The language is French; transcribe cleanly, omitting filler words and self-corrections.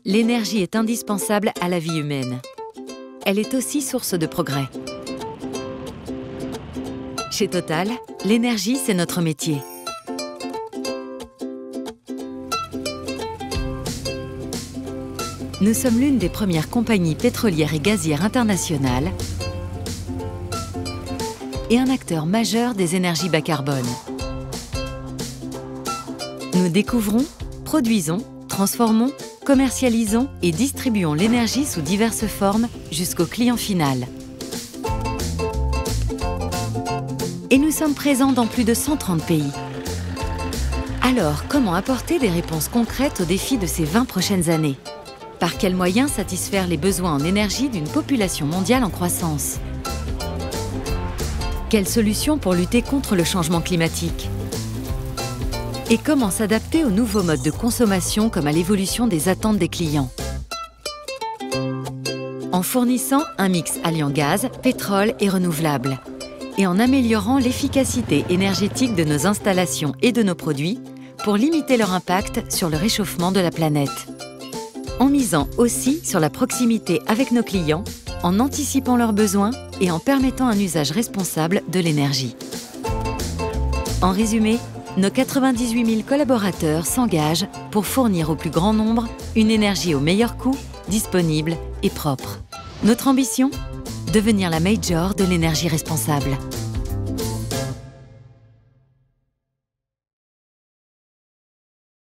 L'énergie est indispensable à la vie humaine. Elle est aussi source de progrès. Chez Total, l'énergie, c'est notre métier. Nous sommes l'une des premières compagnies pétrolières et gazières internationales et un acteur majeur des énergies bas carbone. Nous découvrons, produisons, transformons, commercialisons et distribuons l'énergie sous diverses formes jusqu'au client final. Et nous sommes présents dans plus de 130 pays. Alors, comment apporter des réponses concrètes aux défis de ces 20 prochaines années? Par quels moyens satisfaire les besoins en énergie d'une population mondiale en croissance? Quelles solutions pour lutter contre le changement climatique? Et comment s'adapter aux nouveaux modes de consommation comme à l'évolution des attentes des clients? En fournissant un mix alliant gaz, pétrole et renouvelables, et en améliorant l'efficacité énergétique de nos installations et de nos produits pour limiter leur impact sur le réchauffement de la planète. En misant aussi sur la proximité avec nos clients, en anticipant leurs besoins et en permettant un usage responsable de l'énergie. En résumé, nos 98 000 collaborateurs s'engagent pour fournir au plus grand nombre une énergie au meilleur coût, disponible et propre. Notre ambition ? Devenir la major de l'énergie responsable.